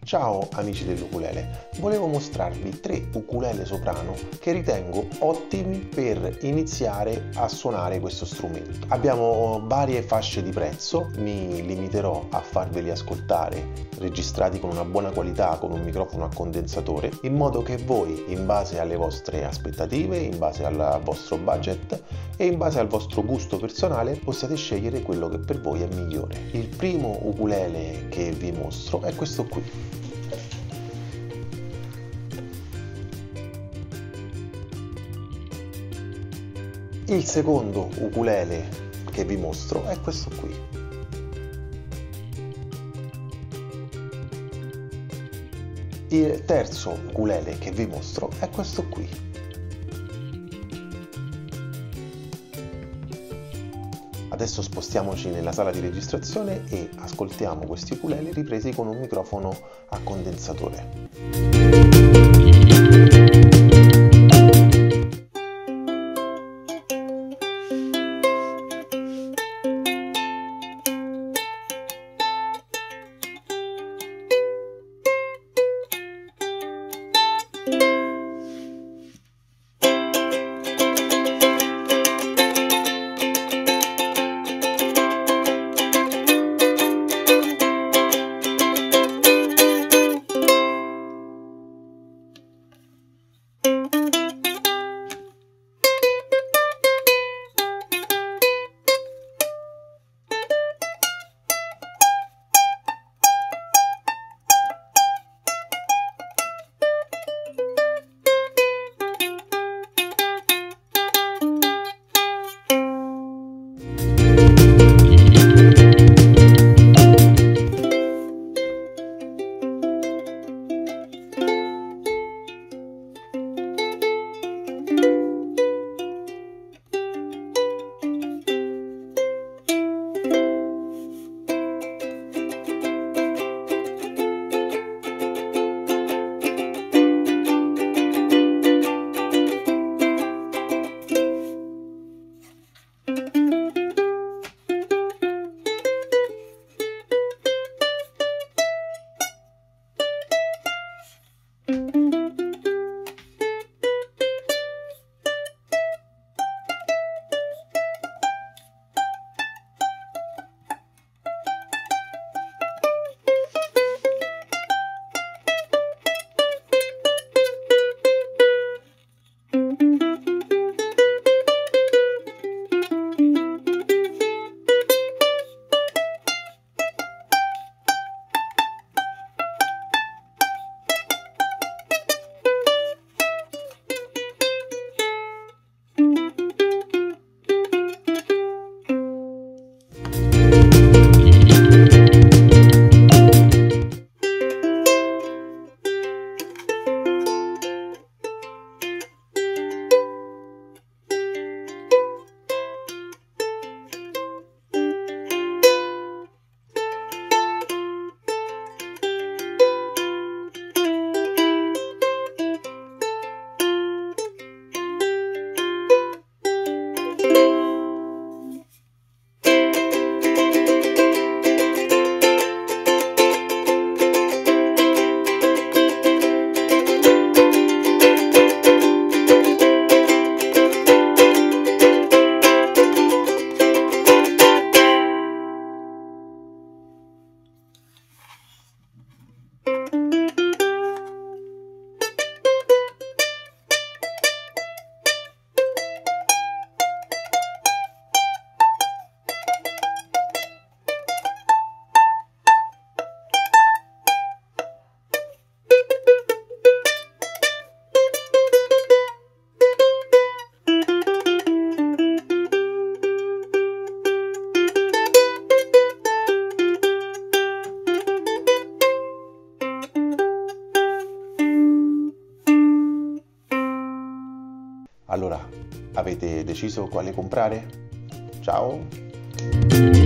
Ciao amici dell'ukulele, volevo mostrarvi 3 ukulele soprano che ritengo ottimi per iniziare a suonare questo strumento. Abbiamo varie fasce di prezzo, mi limiterò a farveli ascoltare registrati con una buona qualità, con un microfono a condensatore, in modo che voi, in base alle vostre aspettative, in base al vostro budget e in base al vostro gusto personale, possiate scegliere quello che per voi è migliore. Il primo ukulele che vi mostro è questo qui. Il secondo ukulele che vi mostro è questo qui. Il terzo ukulele che vi mostro è questo qui. Adesso spostiamoci nella sala di registrazione e ascoltiamo questi ukulele ripresi con un microfono a condensatore. Allora, avete deciso quale comprare? Ciao!